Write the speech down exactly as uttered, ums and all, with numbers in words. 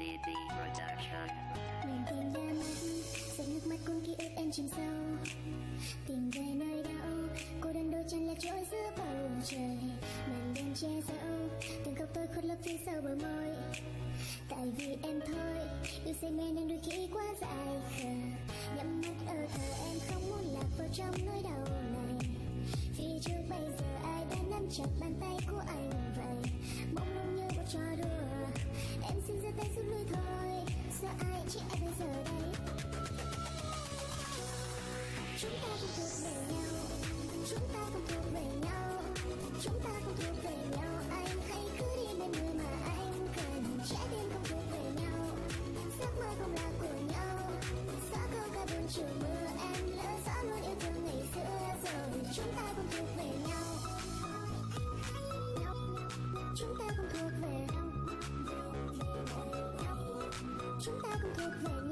xê đê Production. Mình tìm ra mắt, giọt nước mắt cuốn ký ức em chìm sâu. Tìm về nơi đâu, cô đơn đôi chân lạc trôi giữa bầu trời. Màn đêm che giấu, từng câu tôi khuất lấp phía sau bờ môi. Tại vì em thôi, yêu say mê nên đôi khi quá dài khờ. Nhắm mắt ở thờ em không muốn lạc vào trong nỗi đau này. Phía trước bây giờ ai đã nắm chặt bàn tay của anh vậy? Mong lung như một trò đùa, em xin giơ tay giúp lui thôi. Sợ ai chỉ ai bây giờ đây? Chúng ta không thuộc về nhau, chúng ta không thuộc về nhau, chúng ta không thuộc về nhau. Anh hãy cứ đi bên người mà anh cần. Trái tim không thuộc về nhau, giấc mơ không là của nhau. Gió câu ca buồn chiều mưa, em lỡ rõ luôn yêu thương ngày xưa rồi. Chúng ta không thuộc về nhau, chúng ta không thuộc về nhau, chúng ta không thuộc về nhau.